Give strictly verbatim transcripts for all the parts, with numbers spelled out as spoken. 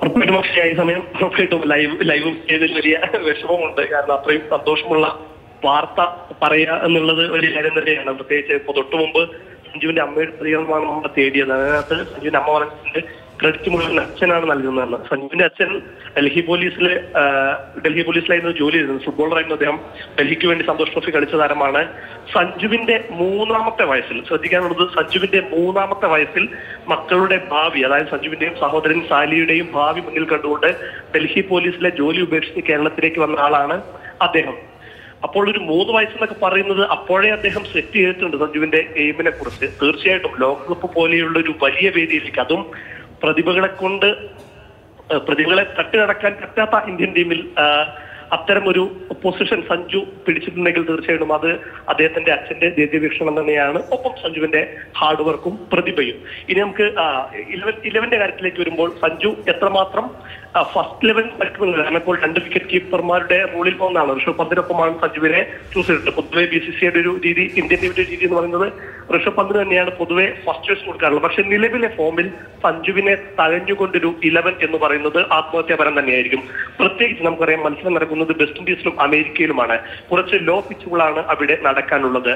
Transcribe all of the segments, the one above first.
ഉറപ്പായിട്ടും പക്ഷേ ഈ സമയം ഉറപ്പായിട്ടും ലൈവ് ലൈവ് ചെയ്തതിൽ വലിയ വിഷമമുണ്ട്. കാരണം അത്രയും സന്തോഷമുള്ള വാർത്ത പറയുക എന്നുള്ളത് വലിയ കാര്യം തന്നെയാണ്. പ്രത്യേകിച്ച് ഇപ്പൊ തൊട്ടു മുമ്പ് സഞ്ജുവിന്റെ അമ്മയുടെ പ്രതികരണമാണ് നമ്മളെ തേടിയത്. അതിനകത്ത് സഞ്ജുവിന്റെ അമ്മ പറഞ്ഞിട്ടുണ്ട് ക്രെഡിറ്റ് മുഴുവൻ അച്ഛനാണ് നൽകുന്നതെന്ന്. സഞ്ജുവിന്റെ അച്ഛൻ ഡൽഹി പോലീസില് ഡൽഹി പോലീസിലായിരുന്നു ജോലി ചെയ്തത്. ഫുട്ബോളറായിരുന്നു അദ്ദേഹം. ഡൽഹിക്ക് വേണ്ടി സന്തോഷ് ട്രോഫി കളിച്ച താരമാണ്. സഞ്ജുവിന്റെ മൂന്നാമത്തെ വയസ്സിൽ ശ്രദ്ധിക്കാനുള്ളത്, സഞ്ജുവിന്റെ മൂന്നാമത്തെ വയസ്സിൽ മക്കളുടെ ഭാവി, അതായത് സഞ്ജുവിന്റെയും സഹോദരൻ സാലിയുടെയും ഭാവി മുന്നിൽ കണ്ടുകൊണ്ട് ഡൽഹി പോലീസിലെ ജോലി ഉപേക്ഷിച്ച് കേരളത്തിലേക്ക് വന്ന ആളാണ് അദ്ദേഹം. അപ്പോൾ ഒരു മൂന്ന് വയസ്സെന്നൊക്കെ പറയുന്നത് അപ്പോഴേ അദ്ദേഹം സെറ്റ് ചെയ്തിട്ടുണ്ട് സഞ്ജുവിന്റെ എയിമിനെ കുറിച്ച്. തീർച്ചയായിട്ടും ലോകകപ്പ് പോലെയുള്ള ഒരു വലിയ വേദിയിലേക്ക്, അതും പ്രതിഭകളെ കൊണ്ട് പ്രതിഭകളെ തട്ടി നടക്കാൻ പറ്റാത്ത ഇന്ത്യൻ ടീമിൽ അത്തരം ഒരു പൊസിഷൻ സഞ്ജു പിടിച്ചിട്ടുണ്ടെങ്കിൽ തീർച്ചയായിട്ടും അത് അദ്ദേഹത്തിന്റെ അച്ഛന്റെ ദീർഘവീക്ഷണം തന്നെയാണ്. ഒപ്പം സഞ്ജുവിന്റെ ഹാർഡ് വർക്കും പ്രതിഭയും. ഇനി നമുക്ക് ഇലവൻ ഇലവന്റെ കാര്യത്തിലേക്ക് വരുമ്പോൾ സഞ്ജു എത്രമാത്രം ഫസ്റ്റ് ഇലവൻ കളിക്കുന്നത്, കാരണം ഇപ്പോൾ രണ്ട് വിക്കറ്റ് കീപ്പർമാരുടെ റൂളിൽ ഒന്നാണ്. ഋഷഭ് പന്തിനൊപ്പമാണ് സഞ്ജുവിനെ ചൂസ് ചെയ്തിട്ട്. പൊതുവെ ബി സി സിയുടെ ഒരു രീതി, ഇന്ത്യൻ ടീമിന്റെ രീതി എന്ന് പറയുന്നത് ഋഷഭ് പന്തിന് തന്നെയാണ് പൊതുവെ ഫസ്റ്റ് ചോയ്സ് കൊടുക്കാറുള്ളത്. പക്ഷെ നിലവിലെ ഫോമിൽ സഞ്ജുവിനെ തഴഞ്ഞുകൊണ്ടൊരു ഇലവൻ എന്ന് പറയുന്നത് ആത്മഹത്യാപരം തന്നെയായിരിക്കും. പ്രത്യേകിച്ച് നമുക്കറിയാം മത്സരം നടക്കുന്നത് വെസ്റ്റ് ഇൻഡീസിലും അമേരിക്കയിലുമാണ്. കുറച്ച് ലോ പിച്ചുകളാണ് അവിടെ നടക്കാനുള്ളത്.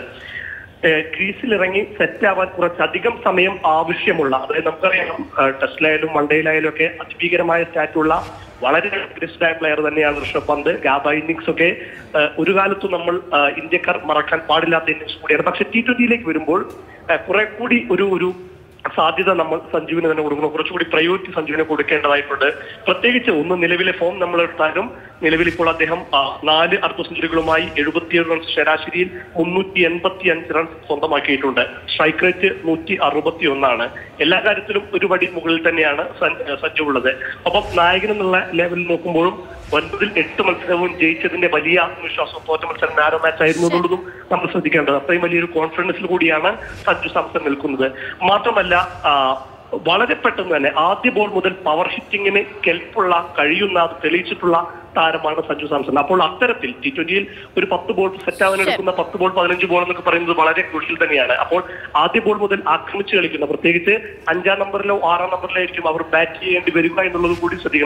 ക്രീസിലിറങ്ങി സെറ്റ് ആവാൻ കുറച്ചധികം സമയം ആവശ്യമുള്ള, അതായത് നമുക്കറിയാം ടെസ്റ്റിലായാലും വൺഡേയിലായാലും ഒക്കെ അതിഭീകരമായ സ്റ്റാറ്റുള്ള വളരെ അഗ്രസ്ഡ് ആയ പ്ലെയർ തന്നെയാണ് ഋഷഭ് പന്ത്. ഗാബ ഇന്നിങ്സ് ഒക്കെ ഒരു കാലത്തും നമ്മൾ ഇന്ത്യക്കാർ മറക്കാൻ പാടില്ലാത്ത ഇന്നിങ്സ് കൂടിയാണ്. പക്ഷെ ടി ട്വന്റിയിലേക്ക് വരുമ്പോൾ കുറെ കൂടി ഒരു ഒരു സാധ്യത നമ്മൾ സഞ്ജുവിന് തന്നെ കൊടുക്കണം. കുറച്ചുകൂടി പ്രയോറിറ്റി സഞ്ജുവിനെ കൊടുക്കേണ്ടതായിട്ടുണ്ട്. പ്രത്യേകിച്ച് ഒന്ന് നിലവിലെ ഫോം നമ്മൾ എടുത്താലും നിലവിൽ ഇപ്പോൾ അദ്ദേഹം നാല് അർദ്ധ സെഞ്ചുറികളുമായി എഴുപത്തിയേഴ് റൺസ് ശരാശരിയിൽ മുന്നൂറ്റി എൺപത്തി അഞ്ച് റൺസ് സ്വന്തമാക്കിയിട്ടുണ്ട്. സ്ട്രൈക്ക് റേറ്റ് നൂറ്റി അറുപത്തി ഒന്നാണ്. എല്ലാ കാര്യത്തിലും ഒരു പടി മുകളിൽ തന്നെയാണ് സഞ്ജു ഉള്ളത്. അപ്പം നായകൻ എന്നുള്ള ലെവലിൽ നോക്കുമ്പോഴും ഒൻപതിൽ എട്ട് മത്സരവും ജയിച്ചതിന്റെ വലിയ ആത്മവിശ്വാസം, തോറ്റ മത്സരം നാരോ മാച്ച് ആയിരുന്നു എന്നുള്ളതും നമ്മൾ ശ്രദ്ധിക്കേണ്ടത്. അത്രയും വലിയൊരു കോൺഫിഡൻസിൽ കൂടിയാണ് സഞ്ജു സാംസൺ നിൽക്കുന്നത്. മാത്രമല്ല വളരെ പെട്ടെന്ന് തന്നെ ആദ്യ ബോൾ മുതൽ പവർ ഹിറ്റിങ്ങിന് കെൽപ്പുള്ള കഴിയുന്ന തെളിയിച്ചിട്ടുള്ള താരമാണ് സഞ്ജു സാംസൺ. അപ്പോൾ അത്തരത്തിൽ ടി ട്വന്റിയിൽ ഒരു പത്ത് ബോൾ സെറ്റ് ആവാൻ എടുക്കുന്ന പത്ത് ബോൾ പതിനഞ്ച് ബോൾ എന്നൊക്കെ പറയുന്നത് വളരെ ക്രൂഷ്യൽ തന്നെയാണ്. അപ്പോൾ ആദ്യ ബോൾ മുതൽ ആക്രമിച്ച് കളിക്കുന്ന, പ്രത്യേകിച്ച് അഞ്ചാം നമ്പറിലോ ആറാം നമ്പറിലോ ആയിരിക്കും അവർ ബാറ്റ് ചെയ്യേണ്ടി വരിക എന്നുള്ളത് കൂടി ശ്രദ്ധിക്കണം.